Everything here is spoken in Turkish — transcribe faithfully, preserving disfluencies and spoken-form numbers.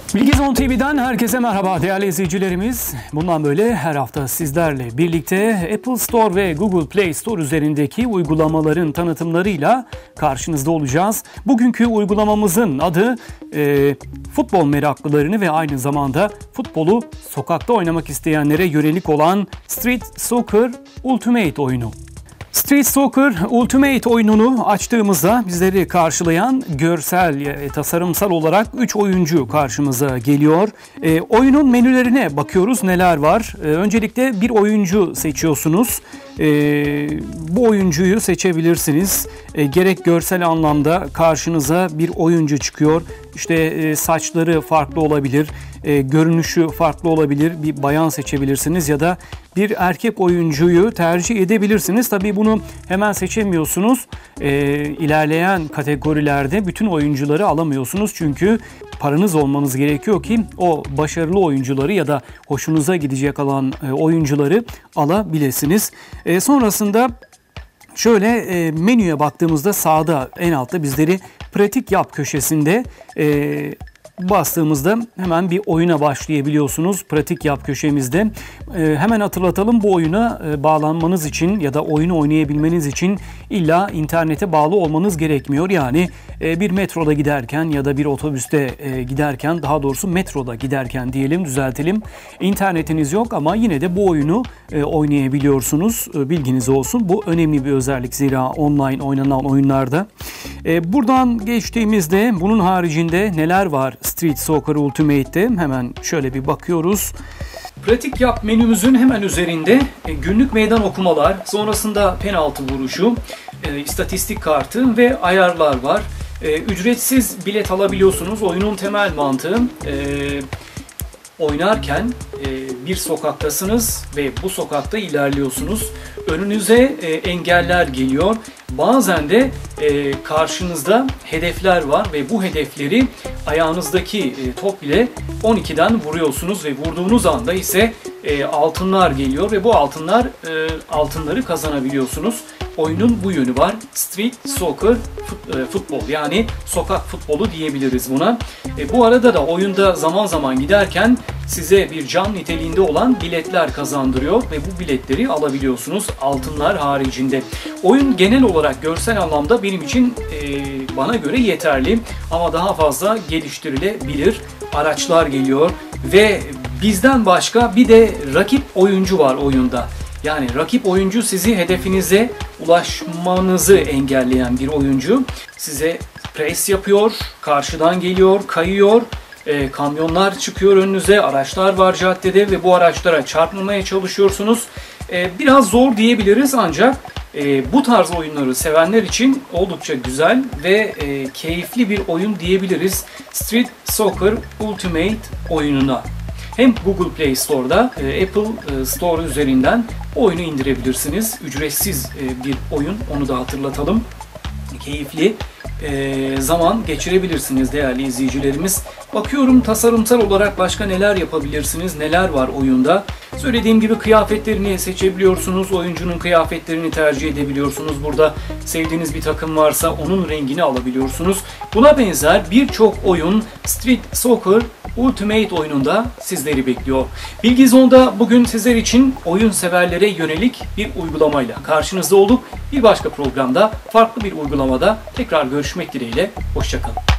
Bilgizon T V'den herkese merhaba değerli izleyicilerimiz. Bundan böyle her hafta sizlerle birlikte Apple Store ve Google Play Store üzerindeki uygulamaların tanıtımlarıyla karşınızda olacağız. Bugünkü uygulamamızın adı e, futbol meraklılarını ve aynı zamanda futbolu sokakta oynamak isteyenlere yönelik olan Street Soccer Ultimate oyunu. Street Soccer Ultimate oyununu açtığımızda bizleri karşılayan görsel, e, tasarımsal olarak üç oyuncu karşımıza geliyor. E, oyunun menülerine bakıyoruz, neler var. E, öncelikle bir oyuncu seçiyorsunuz. E, bu oyuncuyu seçebilirsiniz. E, gerek görsel anlamda karşınıza bir oyuncu çıkıyor. İşte e, saçları farklı olabilir, e, görünüşü farklı olabilir. Bir bayan seçebilirsiniz ya da bir erkek oyuncuyu tercih edebilirsiniz. Tabii bunu hemen seçemiyorsunuz. E, ilerleyen kategorilerde bütün oyuncuları alamıyorsunuz. Çünkü paranız olmanız gerekiyor ki o başarılı oyuncuları ya da hoşunuza gidecek olan e, oyuncuları alabilirsiniz. E, sonrasında şöyle e, menüye baktığımızda sağda en altta bizleri pratik yap köşesinde e, bastığımızda hemen bir oyuna başlayabiliyorsunuz. Pratik yap köşemizde. Ee, hemen hatırlatalım, bu oyuna e, bağlanmanız için ya da oyunu oynayabilmeniz için illa internete bağlı olmanız gerekmiyor. Yani e, bir metroda giderken ya da bir otobüste e, giderken, daha doğrusu metroda giderken diyelim, düzeltelim. İnternetiniz yok ama yine de bu oyunu e, oynayabiliyorsunuz. E, bilginiz olsun. Bu önemli bir özellik, zira online oynanan oyunlarda. E, buradan geçtiğimizde bunun haricinde neler var Street Soccer Ultimate'te? Hemen şöyle bir bakıyoruz. Pratik yap menümüzün hemen üzerinde e, günlük meydan okumalar, sonrasında penaltı vuruşu, e, istatistik kartı ve ayarlar var. E, ücretsiz bilet alabiliyorsunuz. Oyunun temel mantığı e, oynarken e, bir sokaktasınız ve bu sokakta ilerliyorsunuz. Önünüze e, engeller geliyor. Bazen de e, karşınızda hedefler var ve bu hedefleri ayağınızdaki e, top ile on ikiden vuruyorsunuz ve vurduğunuz anda ise e, altınlar geliyor ve bu altınlar e, altınları kazanabiliyorsunuz. Oyunun bu yönü var. Street Soccer futbol, yani sokak futbolu diyebiliriz buna. E, bu arada da oyunda zaman zaman giderken size bir cam niteliğinde olan biletler kazandırıyor ve bu biletleri alabiliyorsunuz altınlar haricinde. Oyun genel olarak görsel anlamda benim için e, bana göre yeterli ama daha fazla geliştirilebilir. Araçlar geliyor ve bizden başka bir de rakip oyuncu var oyunda. Yani rakip oyuncu sizi hedefinize ulaşmanızı engelleyen bir oyuncu. Size pres yapıyor, karşıdan geliyor, kayıyor, e, kamyonlar çıkıyor önünüze, araçlar var caddede ve bu araçlara çarpmamaya çalışıyorsunuz. E, biraz zor diyebiliriz ancak e, bu tarz oyunları sevenler için oldukça güzel ve e, keyifli bir oyun diyebiliriz Street Soccer Ultimate oyununa. Hem Google Play Store'da, Apple Store üzerinden oyunu indirebilirsiniz. Ücretsiz bir oyun, onu da hatırlatalım. Keyifli zaman geçirebilirsiniz değerli izleyicilerimiz. Bakıyorum tasarımsal olarak başka neler yapabilirsiniz, neler var oyunda. Söylediğim gibi kıyafetlerini seçebiliyorsunuz, oyuncunun kıyafetlerini tercih edebiliyorsunuz. Burada sevdiğiniz bir takım varsa onun rengini alabiliyorsunuz. Buna benzer birçok oyun Street Soccer Ultimate oyununda sizleri bekliyor. Bilgizon'da bugün sizler için oyun severlere yönelik bir uygulamayla karşınızda olduk. Bir başka programda, farklı bir uygulamada tekrar görüşmek dileğiyle. Hoşça kalın.